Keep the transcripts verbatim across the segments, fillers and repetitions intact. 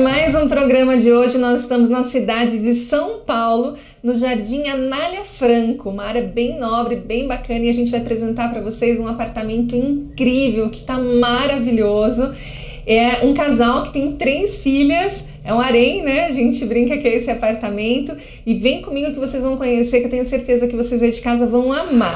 mais um programa de hoje. Nós estamos na cidade de São Paulo, no Jardim Anália Franco, uma área bem nobre, bem bacana, e a gente vai apresentar para vocês um apartamento incrível, que tá maravilhoso. É um casal que tem três filhas, é um harém, né? A gente brinca que é esse apartamento. E vem comigo que vocês vão conhecer, que eu tenho certeza que vocês aí de casa vão amar.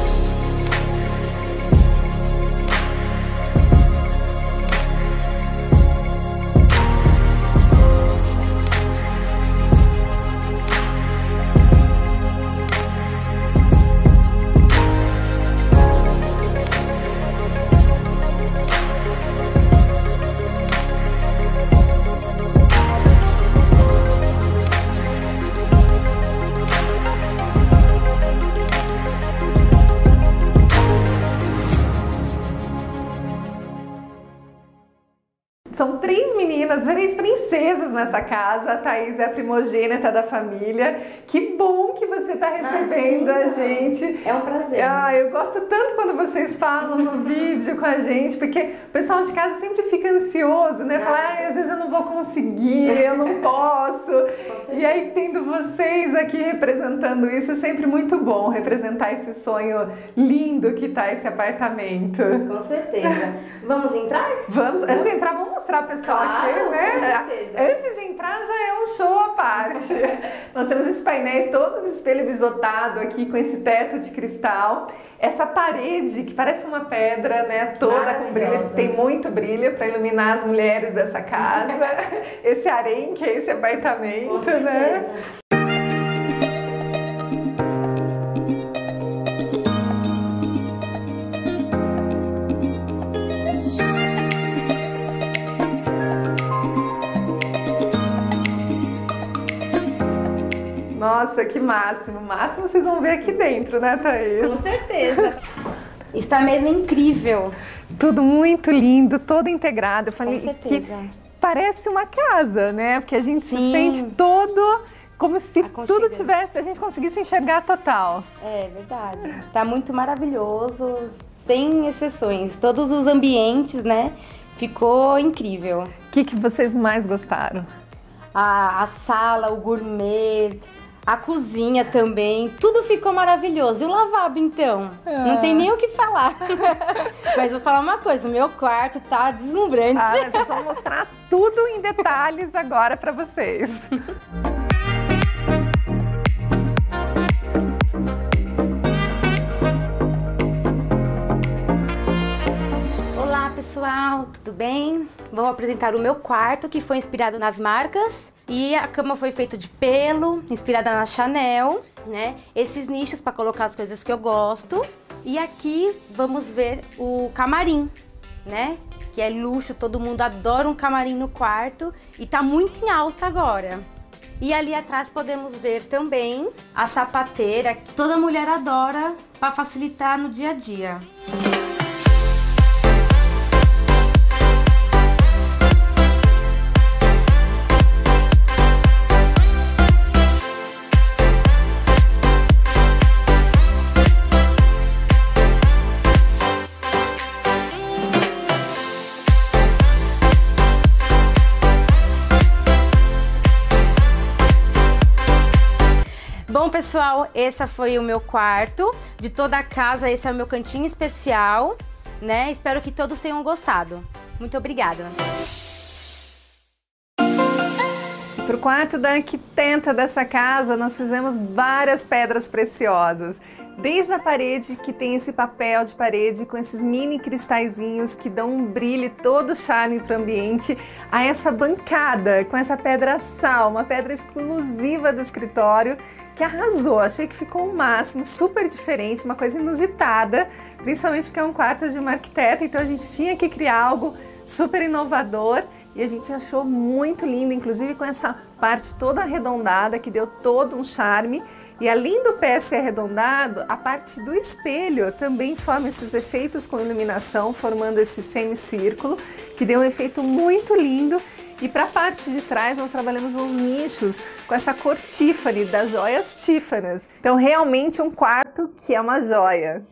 São três meninas, três princesas nessa casa. A Thaís é a primogênita da família. Que bom que você está recebendo Imagina. a gente. É um prazer. Ah, eu gosto tanto quando vocês falam no vídeo com a gente, porque o pessoal de casa sempre fica ansioso, né? Fala, ah, às vezes eu não vou conseguir, eu não posso. E aí, tendo vocês aqui representando isso, é sempre muito bom representar esse sonho lindo que tá esse apartamento. Com certeza. Vamos entrar? Vamos. Antes de entrar, vamos mostrar o pessoal claro, aqui, né? Com certeza. Antes de entrar já é um show à parte. Nós temos esses painéis todos espelho bisotado aqui com esse teto de cristal. Essa parede que parece uma pedra, né? Toda com brilho, tem muito brilho para iluminar as mulheres dessa casa. Esse harém que é esse apartamento, né? Nossa, que máximo! Máximo vocês vão ver aqui dentro, né, Thaís? Com certeza! Está mesmo incrível! Tudo muito lindo, todo integrado. Eu falei Com certeza. que parece uma casa, né? Porque a gente Sim. se sente todo como se tudo tivesse, a gente conseguisse enxergar total. É verdade. Tá muito maravilhoso, sem exceções. Todos os ambientes, né? Ficou incrível. O que, que vocês mais gostaram? A, a sala, o gourmet, a cozinha também, tudo ficou maravilhoso. E o lavabo, então? Ah. Não tem nem o que falar. Mas vou falar uma coisa, o meu quarto tá deslumbrante. Ah, mas nós vamos mostrar tudo em detalhes agora pra vocês. Olá pessoal, tudo bem? Vou apresentar o meu quarto, que foi inspirado nas marcas. E a cama foi feita de pelo, inspirada na Chanel, né? Esses nichos para colocar as coisas que eu gosto. E aqui vamos ver o camarim, né? Que é luxo, todo mundo adora um camarim no quarto e tá muito em alta agora. E ali atrás podemos ver também a sapateira, que toda mulher adora para facilitar no dia a dia. Bom, pessoal, esse foi o meu quarto. De toda a casa, esse é o meu cantinho especial, né? Espero que todos tenham gostado. Muito obrigada. Para o quarto da arquiteta dessa casa, nós fizemos várias pedras preciosas. Desde a parede, que tem esse papel de parede com esses mini cristalzinhos que dão um brilho e todo charme para o ambiente, a essa bancada com essa pedra sal, uma pedra exclusiva do escritório, que arrasou. Achei que ficou o máximo, super diferente, uma coisa inusitada, principalmente porque é um quarto de uma arquiteta, então a gente tinha que criar algo super inovador e a gente achou muito lindo, inclusive com essa parte toda arredondada que deu todo um charme. E além do pé ser arredondado, a parte do espelho também forma esses efeitos com iluminação, formando esse semicírculo, que deu um efeito muito lindo. E para a parte de trás nós trabalhamos uns nichos com essa cor Tiffany, das joias Tiffany. Então realmente um quarto que é uma joia.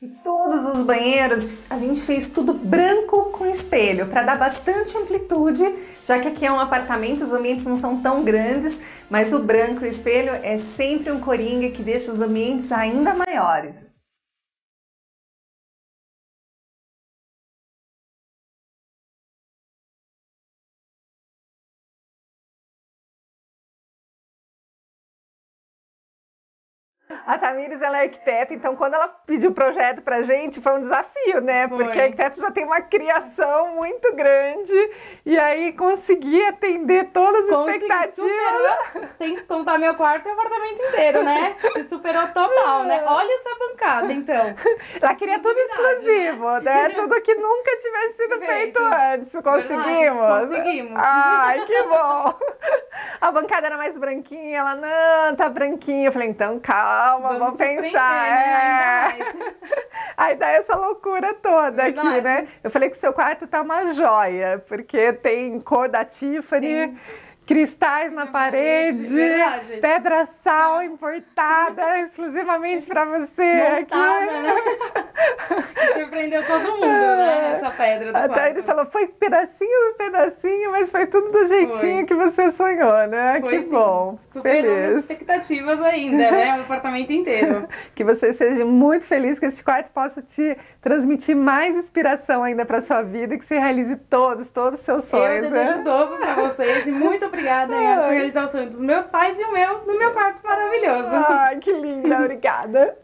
Todos os banheiros a gente fez tudo branco com espelho para dar bastante amplitude, já que aqui é um apartamento, os ambientes não são tão grandes, mas o branco e o espelho é sempre um coringa que deixa os ambientes ainda maiores. A Tamires, ela é arquiteta, então quando ela pediu o projeto pra gente, foi um desafio, né? Foi. Porque a arquiteta já tem uma criação muito grande e aí conseguir atender todas as Consegui expectativas. superar, sem contar meu quarto e o apartamento inteiro, né? Se superou total, né? Olha essa bancada, então. Ela queria tudo exclusivo, né? né? Tudo que nunca tivesse sido feito, feito antes. Conseguimos? Verdade, conseguimos. Ai, que bom! A bancada era mais branquinha, ela, não, tá branquinha. Eu falei, então calma, vamos, vamos pensar. Né? É. Ainda mais. Aí dá essa loucura toda Verdade. aqui, né? Eu falei que o seu quarto tá uma joia, porque tem cor da Tiffany, tem cristais na parede, verdade. pedra sal importada exclusivamente para você. Montada, aqui. Né? Surpreendeu todo mundo, né? Essa pedra do Até quarto. ele falou, foi pedacinho por pedacinho, mas foi tudo do jeitinho foi. que você sonhou, né? Foi, que sim. bom. Superou Feliz. as expectativas ainda, né? O apartamento inteiro. Que você seja muito feliz, que esse quarto possa te transmitir mais inspiração ainda para sua vida e que você realize todos, todos os seus sonhos. Eu desejo né? dobro para vocês e muito obrigada Yara, por realizar o sonho dos meus pais e o meu no meu quarto maravilhoso. Ai, que linda, obrigada.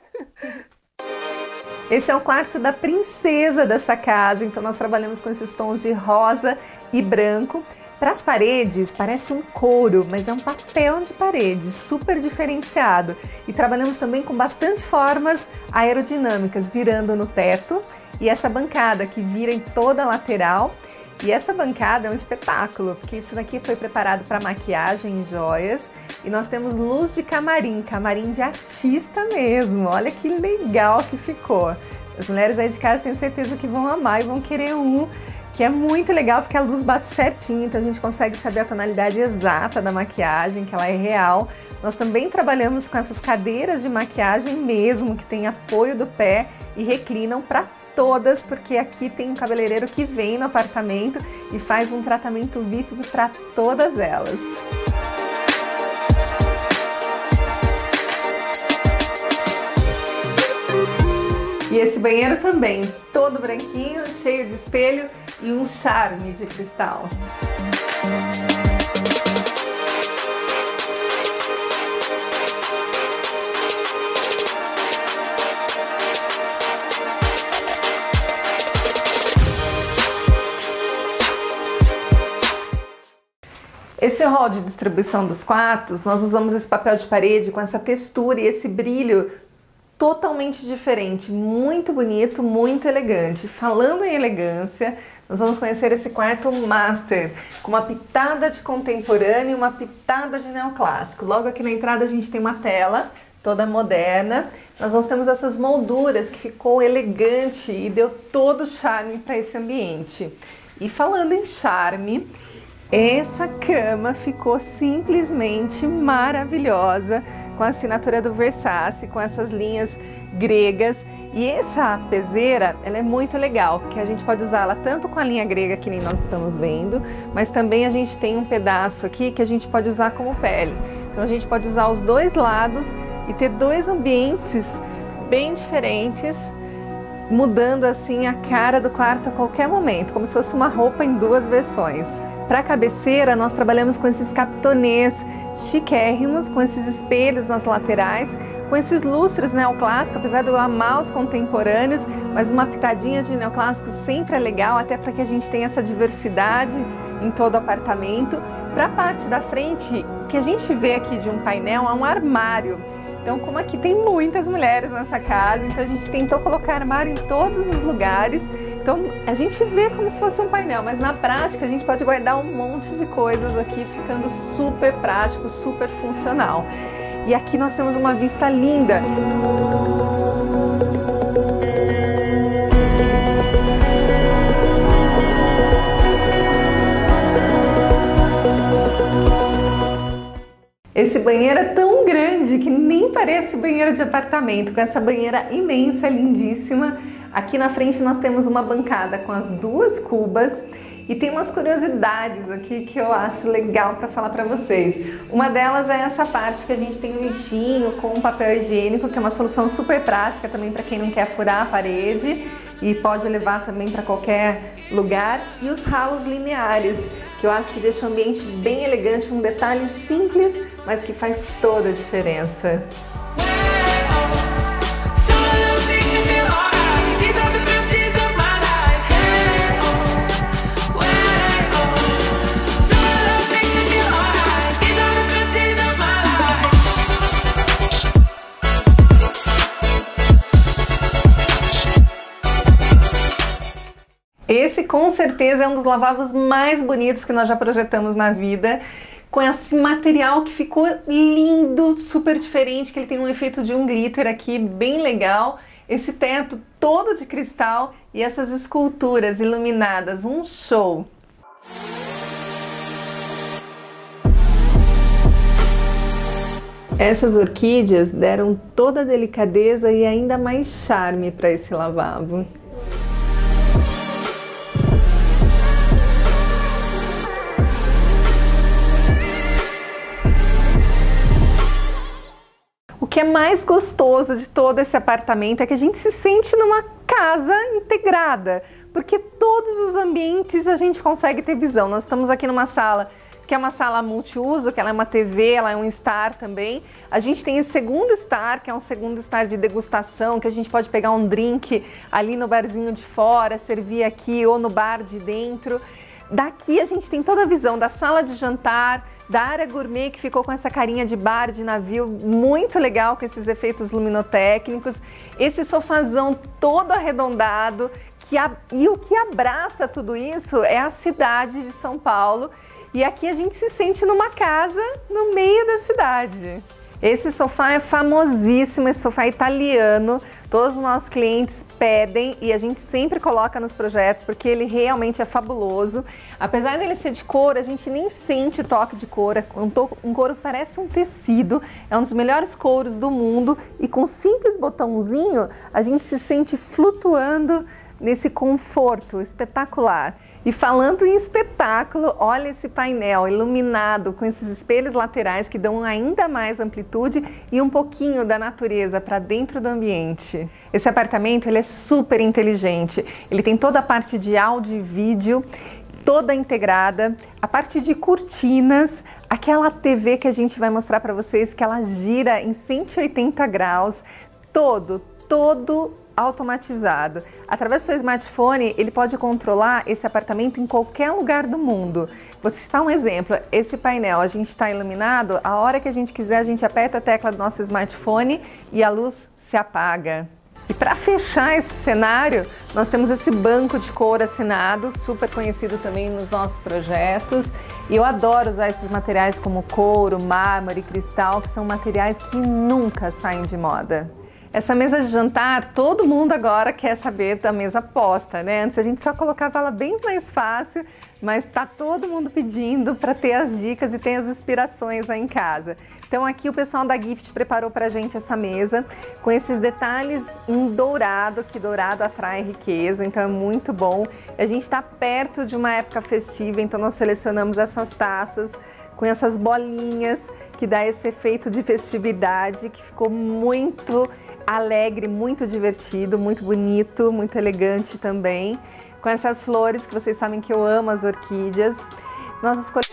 Esse é o quarto da princesa dessa casa, então nós trabalhamos com esses tons de rosa e branco. Para as paredes, parece um couro, mas é um papel de parede, super diferenciado. E trabalhamos também com bastante formas aerodinâmicas, virando no teto. E essa bancada que vira em toda a lateral. E essa bancada é um espetáculo, porque isso daqui foi preparado para maquiagem e joias. E nós temos luz de camarim, camarim de artista mesmo. Olha que legal que ficou. As mulheres aí de casa tenho certeza que vão amar e vão querer um. Que é muito legal porque a luz bate certinho, então a gente consegue saber a tonalidade exata da maquiagem, que ela é real. Nós também trabalhamos com essas cadeiras de maquiagem mesmo, que tem apoio do pé e reclinam para todas, porque aqui tem um cabeleireiro que vem no apartamento e faz um tratamento V I P para todas elas. E esse banheiro também, todo branquinho, cheio de espelho e um charme de cristal. Esse hall de distribuição dos quartos, nós usamos esse papel de parede com essa textura e esse brilho totalmente diferente, muito bonito, muito elegante. Falando em elegância, nós vamos conhecer esse quarto master, com uma pitada de contemporâneo e uma pitada de neoclássico. Logo aqui na entrada a gente tem uma tela toda moderna. Nós não temos essas molduras que ficou elegante e deu todo o charme para esse ambiente. E falando em charme, essa cama ficou simplesmente maravilhosa, com a assinatura do Versace, com essas linhas gregas. E essa peseira, ela é muito legal, porque a gente pode usá-la tanto com a linha grega, que nem nós estamos vendo, mas também a gente tem um pedaço aqui que a gente pode usar como pele. Então a gente pode usar os dois lados e ter dois ambientes bem diferentes, mudando assim a cara do quarto a qualquer momento, como se fosse uma roupa em duas versões. Para a cabeceira, nós trabalhamos com esses captonês chiquérrimos, com esses espelhos nas laterais, com esses lustres neoclássicos, apesar de eu amar os contemporâneos, mas uma pitadinha de neoclássico sempre é legal, até para que a gente tenha essa diversidade em todo o apartamento. Para a parte da frente, o que a gente vê aqui de um painel é um armário. Então, como aqui tem muitas mulheres nessa casa, então a gente tentou colocar armário em todos os lugares. Então, a gente vê como se fosse um painel, mas na prática a gente pode guardar um monte de coisas aqui, ficando super prático, super funcional. E aqui nós temos uma vista linda. Esse banheiro é tão grande que nem parece banheiro de apartamento, com essa banheira imensa, lindíssima. Aqui na frente nós temos uma bancada com as duas cubas e tem umas curiosidades aqui que eu acho legal para falar para vocês. Uma delas é essa parte que a gente tem um lixinho com papel higiênico, que é uma solução super prática também para quem não quer furar a parede e pode levar também para qualquer lugar. E os ralos lineares, que eu acho que deixa o ambiente bem elegante, um detalhe simples, mas que faz toda a diferença. Esse com certeza é um dos lavabos mais bonitos que nós já projetamos na vida, com esse material que ficou lindo, super diferente, que ele tem um efeito de um glitter aqui bem legal, esse teto todo de cristal e essas esculturas iluminadas, um show! Essas orquídeas deram toda a delicadeza e ainda mais charme para esse lavabo. O que é mais gostoso de todo esse apartamento é que a gente se sente numa casa integrada, porque todos os ambientes a gente consegue ter visão. Nós estamos aqui numa sala que é uma sala multiuso, que ela é uma T V, ela é um estar também. A gente tem esse segundo estar, que é um segundo estar de degustação, que a gente pode pegar um drink ali no barzinho de fora, servir aqui ou no bar de dentro. Daqui a gente tem toda a visão da sala de jantar, da área gourmet, que ficou com essa carinha de bar, de navio, muito legal, com esses efeitos luminotécnicos. Esse sofazão todo arredondado, que a... e o que abraça tudo isso é a cidade de São Paulo. E aqui a gente se sente numa casa no meio da cidade. Esse sofá é famosíssimo, esse sofá é italiano, todos os nossos clientes pedem e a gente sempre coloca nos projetos porque ele realmente é fabuloso. Apesar dele ser de couro, a gente nem sente toque de couro, um couro que parece um tecido, é um dos melhores couros do mundo e com um simples botãozinho a gente se sente flutuando nesse conforto espetacular. E falando em espetáculo, olha esse painel iluminado com esses espelhos laterais que dão ainda mais amplitude e um pouquinho da natureza para dentro do ambiente. Esse apartamento ele é super inteligente, ele tem toda a parte de áudio e vídeo, toda integrada, a parte de cortinas, aquela T V que a gente vai mostrar para vocês que ela gira em cento e oitenta graus, todo, todo automatizado. Através do seu smartphone, ele pode controlar esse apartamento em qualquer lugar do mundo. Vou citar um exemplo, esse painel, a gente está iluminado, a hora que a gente quiser, a gente aperta a tecla do nosso smartphone e a luz se apaga. E para fechar esse cenário, nós temos esse banco de couro assinado, super conhecido também nos nossos projetos. E eu adoro usar esses materiais como couro, mármore, cristal, que são materiais que nunca saem de moda. Essa mesa de jantar, todo mundo agora quer saber da mesa posta, né? Antes a gente só colocava ela bem mais fácil, mas tá todo mundo pedindo para ter as dicas e ter as inspirações aí em casa. Então aqui o pessoal da Gift preparou pra gente essa mesa com esses detalhes em dourado, que dourado atrai riqueza, então é muito bom. A gente está perto de uma época festiva, então nós selecionamos essas taças com essas bolinhas que dá esse efeito de festividade, que ficou muito alegre, muito divertido, muito bonito, muito elegante também. Com essas flores que vocês sabem que eu amo as orquídeas. Nós escolhemos...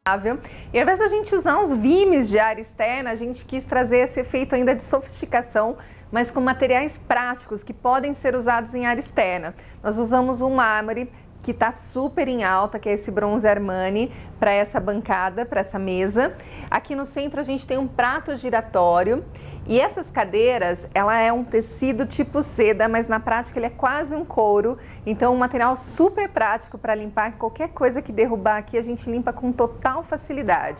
E ao invés da gente usar uns vimes de área externa, a gente quis trazer esse efeito ainda de sofisticação, mas com materiais práticos que podem ser usados em área externa. Nós usamos um mármore que está super em alta, que é esse bronze Armani, para essa bancada, para essa mesa. Aqui no centro a gente tem um prato giratório e essas cadeiras, ela é um tecido tipo seda, mas na prática ele é quase um couro, então um material super prático para limpar. Qualquer coisa que derrubar aqui a gente limpa com total facilidade.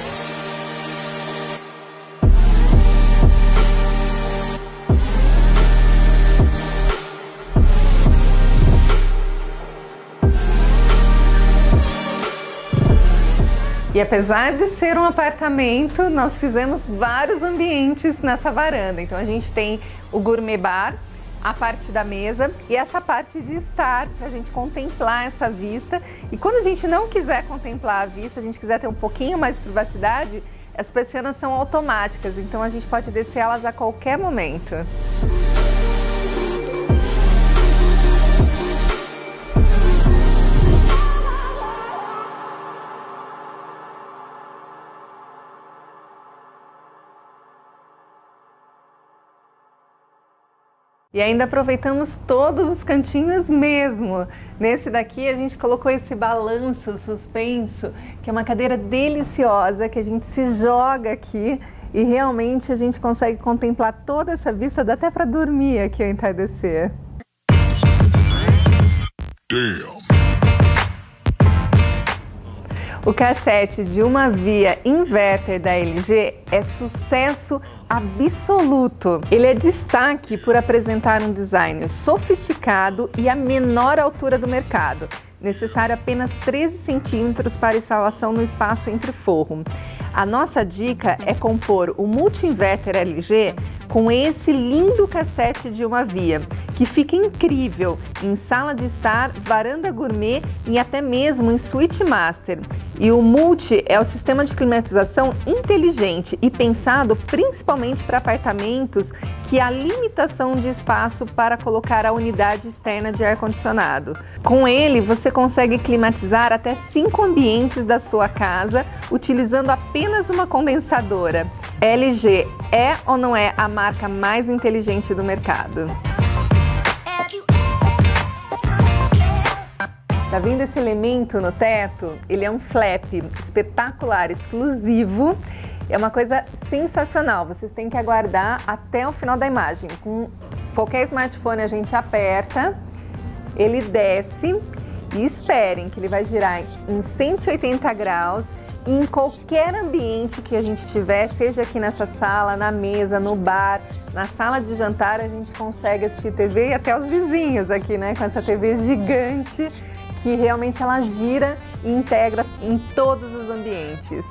E apesar de ser um apartamento, nós fizemos vários ambientes nessa varanda. Então a gente tem o gourmet bar, a parte da mesa e essa parte de estar, para a gente contemplar essa vista. E quando a gente não quiser contemplar a vista, a gente quiser ter um pouquinho mais de privacidade, as persianas são automáticas, então a gente pode descer elas a qualquer momento. E ainda aproveitamos todos os cantinhos mesmo. Nesse daqui a gente colocou esse balanço suspenso, que é uma cadeira deliciosa, que a gente se joga aqui e realmente a gente consegue contemplar toda essa vista, dá até para dormir aqui ao entardecer. Damn. O cassete de uma via inverter da L G é sucesso absoluto. Ele é destaque por apresentar um design sofisticado e a menor altura do mercado. Necessário apenas treze centímetros para instalação no espaço entre forro. A nossa dica é compor o multi-inverter L G com esse lindo cassete de uma via, que fica incrível em sala de estar, varanda gourmet e até mesmo em suíte master. E o Multi é o sistema de climatização inteligente e pensado principalmente para apartamentos que há limitação de espaço para colocar a unidade externa de ar-condicionado. Com ele, você consegue climatizar até cinco ambientes da sua casa utilizando apenas uma condensadora. L G é ou não é a marca mais inteligente do mercado? Tá vendo esse elemento no teto? Ele é um flap espetacular, exclusivo. É uma coisa sensacional. Vocês têm que aguardar até o final da imagem. Com qualquer smartphone a gente aperta, ele desce e esperem que ele vai girar em cento e oitenta graus. Em qualquer ambiente que a gente tiver, seja aqui nessa sala, na mesa, no bar, na sala de jantar, a gente consegue assistir T V e até os vizinhos aqui, né? Com essa T V gigante que realmente ela gira e integra em todos os ambientes.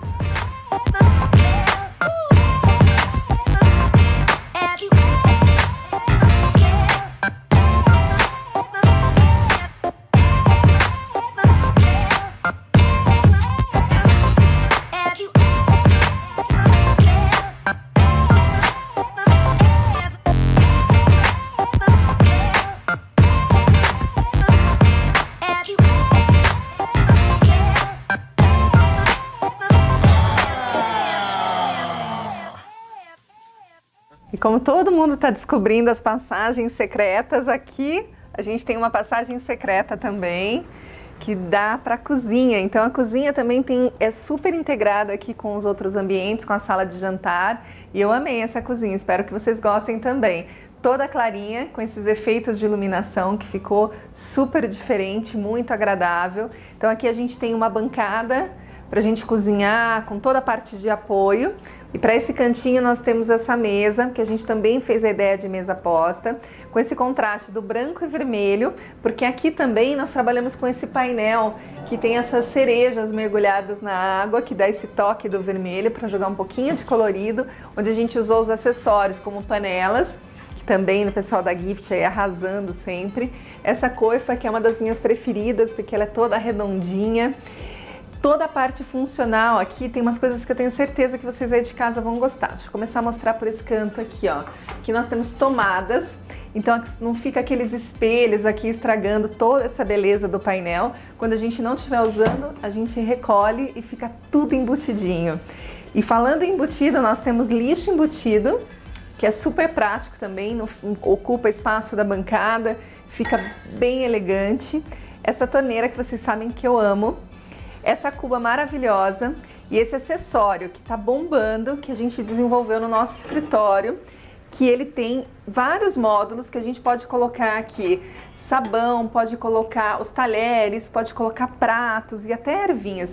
E como todo mundo está descobrindo as passagens secretas, aqui a gente tem uma passagem secreta também, que dá para a cozinha. Então a cozinha também tem, é super integrada aqui com os outros ambientes, com a sala de jantar. E eu amei essa cozinha, espero que vocês gostem também. Toda clarinha, com esses efeitos de iluminação que ficou super diferente, muito agradável. Então aqui a gente tem uma bancada para a gente cozinhar, com toda a parte de apoio. E para esse cantinho nós temos essa mesa, que a gente também fez a ideia de mesa posta, com esse contraste do branco e vermelho, porque aqui também nós trabalhamos com esse painel que tem essas cerejas mergulhadas na água, que dá esse toque do vermelho para jogar um pouquinho de colorido, onde a gente usou os acessórios como panelas, que também o pessoal da Gift aí arrasando sempre. Essa coifa que é uma das minhas preferidas, porque ela é toda redondinha. toda a parte funcional aqui tem umas coisas que eu tenho certeza que vocês aí de casa vão gostar. Deixa eu começar a mostrar por esse canto aqui, ó. Aqui nós temos tomadas, então não fica aqueles espelhos aqui estragando toda essa beleza do painel. Quando a gente não estiver usando, a gente recolhe e fica tudo embutidinho. E falando em embutido, nós temos lixo embutido, que é super prático também, não ocupa espaço da bancada, fica bem elegante. Essa torneira que vocês sabem que eu amo. Essa cuba maravilhosa e esse acessório que tá bombando, que a gente desenvolveu no nosso escritório, que ele tem vários módulos que a gente pode colocar aqui sabão, pode colocar os talheres, pode colocar pratos e até ervinhas.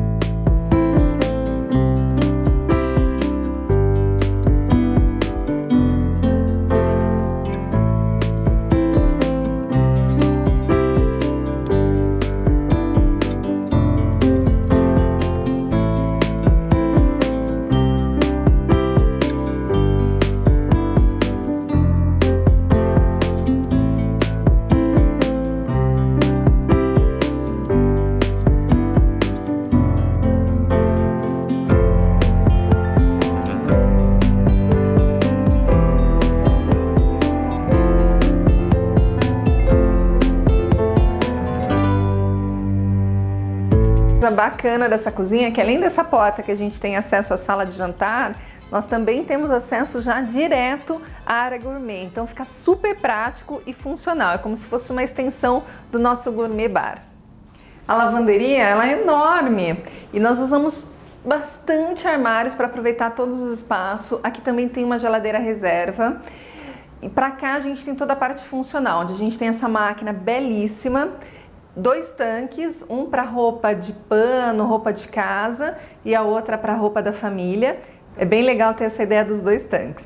A bacana dessa cozinha é que além dessa porta que a gente tem acesso à sala de jantar, nós também temos acesso já direto à área gourmet, então fica super prático e funcional, é como se fosse uma extensão do nosso gourmet bar. A lavanderia ela é enorme e nós usamos bastante armários para aproveitar todos os espaços. Aqui também tem uma geladeira reserva e para cá a gente tem toda a parte funcional, onde a gente tem essa máquina belíssima, dois tanques, um para roupa de pano, roupa de casa e a outra para roupa da família. É bem legal ter essa ideia dos dois tanques.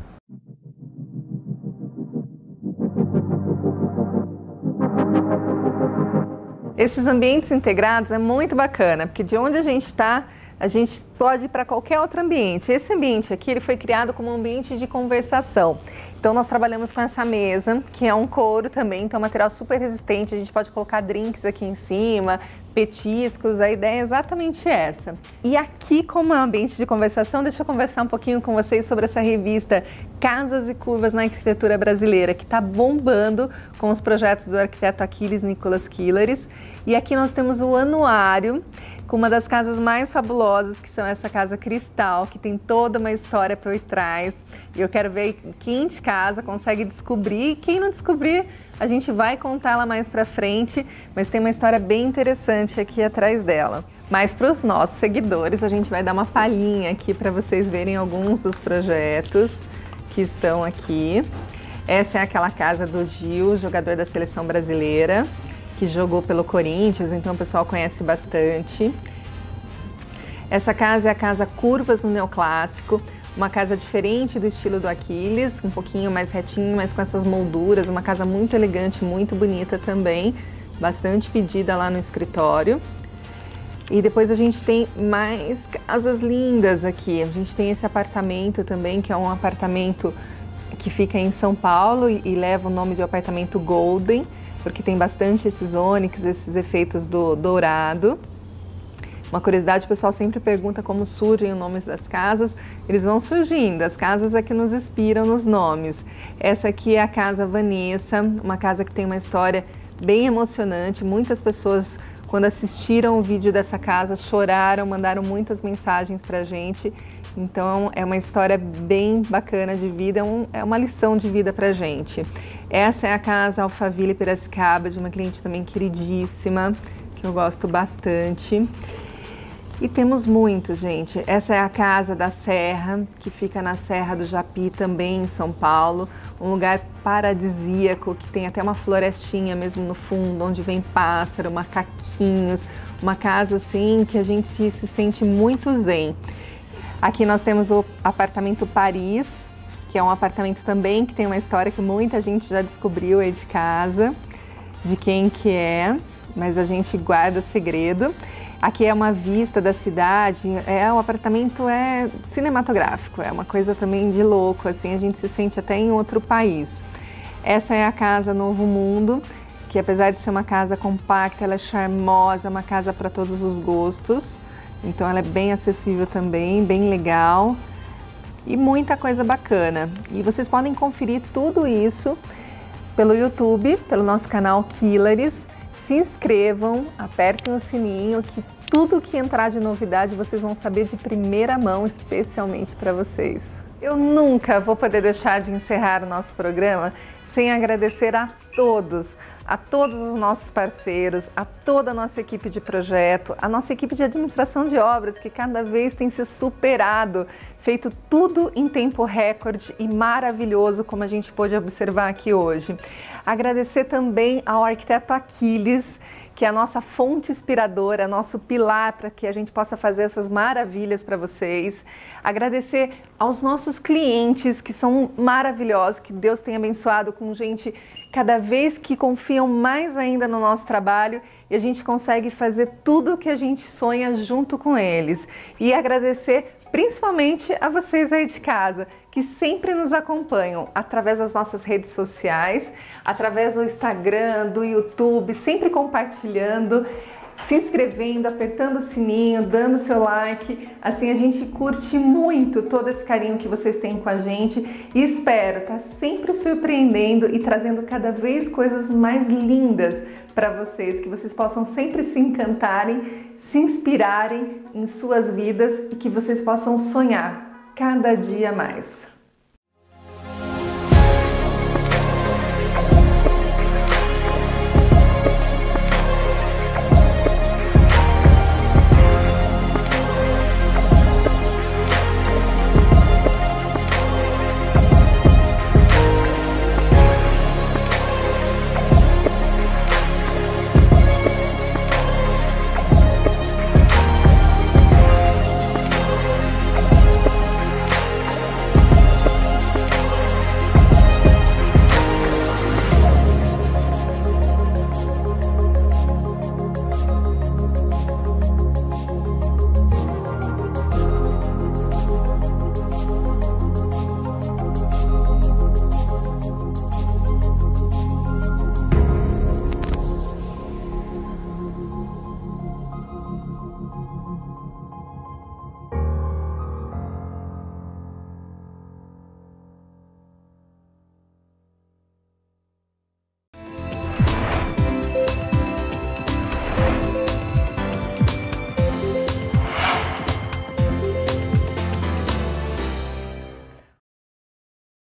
Esses ambientes integrados é muito bacana, porque de onde a gente está, a gente pode ir para qualquer outro ambiente. Esse ambiente aqui ele foi criado como um ambiente de conversação. Então nós trabalhamos com essa mesa, que é um couro também, então é um material super resistente, a gente pode colocar drinks aqui em cima, petiscos, a ideia é exatamente essa. E aqui, como é um ambiente de conversação, deixa eu conversar um pouquinho com vocês sobre essa revista Casas e Curvas na Arquitetura Brasileira, que está bombando com os projetos do arquiteto Aquiles Nicolas Kilares. E aqui nós temos o anuário com uma das casas mais fabulosas, que são essa casa Cristal, que tem toda uma história por trás. E eu quero ver quem de casa consegue descobrir, e quem não descobrir, a gente vai contar ela mais pra frente, mas tem uma história bem interessante aqui atrás dela. Mas para os nossos seguidores, a gente vai dar uma palhinha aqui para vocês verem alguns dos projetos que estão aqui. Essa é aquela casa do Gil, jogador da seleção brasileira, que jogou pelo Corinthians, então o pessoal conhece bastante. Essa casa é a casa Curvas no Neoclássico, uma casa diferente do estilo do Aquiles, um pouquinho mais retinho, mas com essas molduras, uma casa muito elegante, muito bonita também, bastante pedida lá no escritório. E depois a gente tem mais casas lindas aqui. A gente tem esse apartamento também, que é um apartamento que fica em São Paulo e, e leva o nome de apartamento Golden, porque tem bastante esses ônix, esses efeitos do dourado. Uma curiosidade, o pessoal sempre pergunta como surgem os nomes das casas. Eles vão surgindo, as casas é que nos inspiram nos nomes. Essa aqui é a Casa Vanessa, uma casa que tem uma história bem emocionante. Muitas pessoas, quando assistiram o vídeo dessa casa, choraram, mandaram muitas mensagens pra gente. Então é uma história bem bacana de vida, é, um, é uma lição de vida pra gente. Essa é a Casa Alphaville Piracicaba, de uma cliente também queridíssima, que eu gosto bastante. E temos muito, gente. Essa é a Casa da Serra, que fica na Serra do Japi, também em São Paulo. Um lugar paradisíaco, que tem até uma florestinha mesmo no fundo, onde vem pássaro, macaquinhos. Uma casa assim que a gente se sente muito zen. Aqui nós temos o apartamento Paris, que é um apartamento também que tem uma história que muita gente já descobriu aí de casa, de quem que é, mas a gente guarda segredo. Aqui é uma vista da cidade, é, o apartamento é cinematográfico, é uma coisa também de louco, assim, a gente se sente até em outro país. Essa é a Casa Novo Mundo, que apesar de ser uma casa compacta, ela é charmosa, uma casa para todos os gostos. Então ela é bem acessível também, bem legal e muita coisa bacana. E vocês podem conferir tudo isso pelo YouTube, pelo nosso canal Quilaris. Se inscrevam, apertem o sininho que tudo que entrar de novidade vocês vão saber de primeira mão, especialmente para vocês. Eu nunca vou poder deixar de encerrar o nosso programa sem agradecer a todos, a todos os nossos parceiros, a toda a nossa equipe de projeto, a nossa equipe de administração de obras, que cada vez tem se superado, feito tudo em tempo recorde e maravilhoso, como a gente pôde observar aqui hoje. Agradecer também ao arquiteto Aquiles, que é a nossa fonte inspiradora, nosso pilar para que a gente possa fazer essas maravilhas para vocês. Agradecer aos nossos clientes, que são maravilhosos, que Deus tem abençoado com gente cada vez que confiam mais ainda no nosso trabalho e a gente consegue fazer tudo o que a gente sonha junto com eles. E agradecer principalmente a vocês aí de casa, que sempre nos acompanham através das nossas redes sociais, através do Instagram, do YouTube, sempre compartilhando, se inscrevendo, apertando o sininho, dando seu like. Assim a gente curte muito todo esse carinho que vocês têm com a gente e espero estar sempre surpreendendo e trazendo cada vez coisas mais lindas para vocês, que vocês possam sempre se encantarem, se inspirarem em suas vidas e que vocês possam sonhar cada dia mais.